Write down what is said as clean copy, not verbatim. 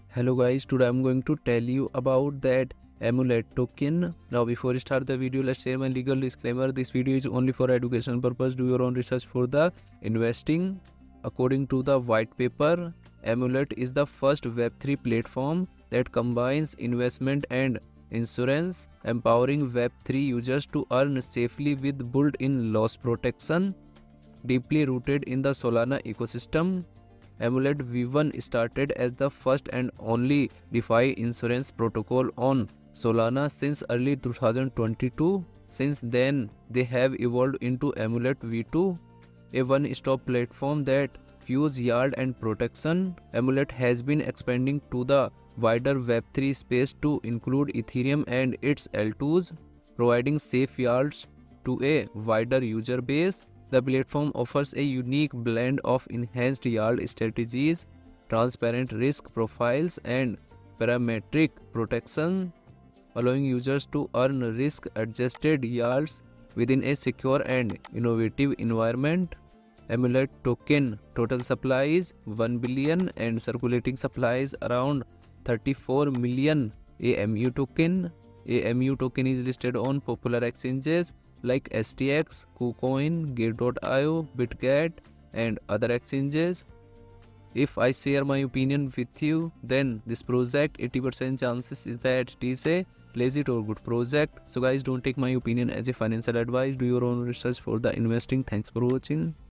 Hello guys, today I'm going to tell you about that Amulet token. Now before we start the video, let's share my legal disclaimer. This video is only for education purpose. Do your own research for the investing. According to the white paper, Amulet is the first Web3 platform that combines investment and insurance, empowering Web3 users to earn safely with built-in loss protection. Deeply rooted in the Solana ecosystem, Amulet V1 started as the first and only DeFi insurance protocol on Solana since early 2022. Since then, they have evolved into Amulet V2, a one-stop platform that fuses yield and protection. Amulet has been expanding to the wider Web3 space to include Ethereum and its L2s, providing safe yields to a wider user base. The platform offers a unique blend of enhanced yield strategies, transparent risk profiles, and parametric protection, allowing users to earn risk-adjusted yields within a secure and innovative environment. Amulet token total supply is 1 billion and circulating supply is around 34 million AMU token. AMU token is listed on popular exchanges like STX, KuCoin, Gate.io, BitGet, and other exchanges. If I share my opinion with you, then this project 80% chances is that it is a legit or good project. So guys, don't take my opinion as a financial advice. Do your own research for the investing. Thanks for watching.